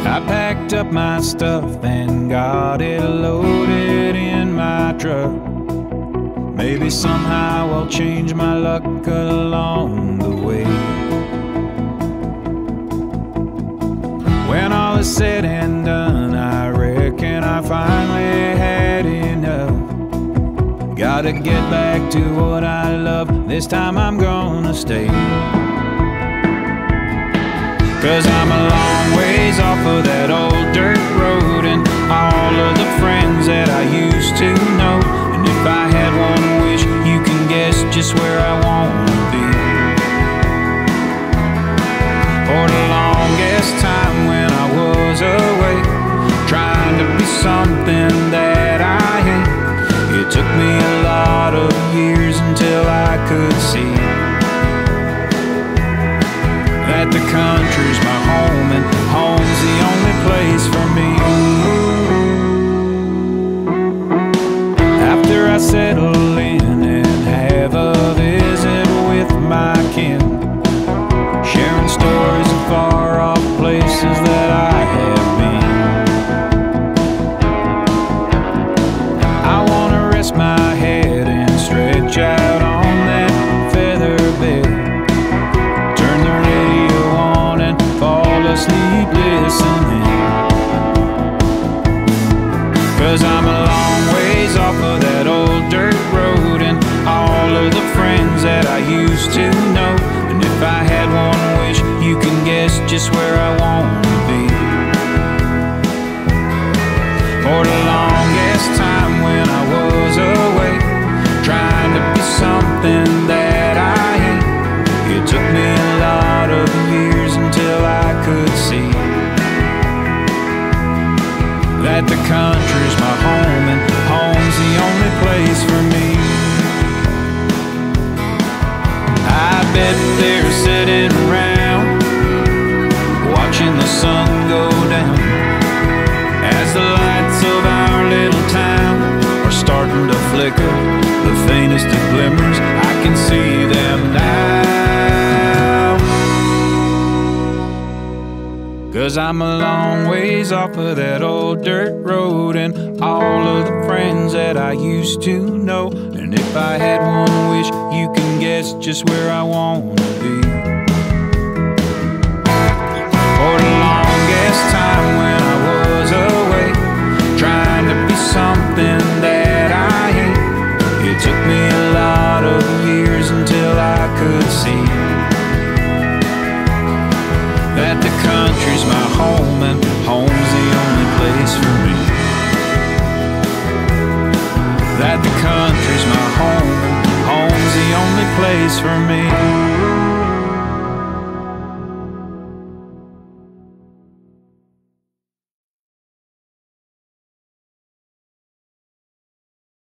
I packed up my stuff and got it loaded in my truck. Maybe somehow I'll change my luck along the way. When all is said and done, I reckon I finally had enough. Gotta get back to what I love, this time I'm gonna stay. 'Cause I'm a long ways off of that old dirt road and all of the friends that I used to know. And if I had one wish, you can guess just where I wanna be. For the longest time when I was away, trying to be something that I hate, it took me a lot of years until I could see that the country's my home and home's the only place for me. After I settle in and have a visit with my kin, sharing stories of far off places that I have been, I wanna rest my head and stretch out on that feather bed, turn the radio on and fall asleep listening. 'Cause I'm a long ways off of that old dirt road and all of the friends that I used to know. And if I had one wish, you can guess just where I wanna be. For the longest time when I was away, trying to be something that I hate, it took me a lot of years until I could see that the country's my home and home's the only place for me. I bet they're sitting around watching the sun go down as the lights of our little town are starting to flicker, the faintest of glimmers, I can see them now. 'Cause I'm a long ways off of that old dirt road and all of the friends that I used to know. And if I had one wish, you can guess just where I wanna be. For the longest time when I was away, trying to be something that I hate, it took me a lot of years until I could see that the country's my home and home's the only place for me. That the country's my home and home's the only place for me.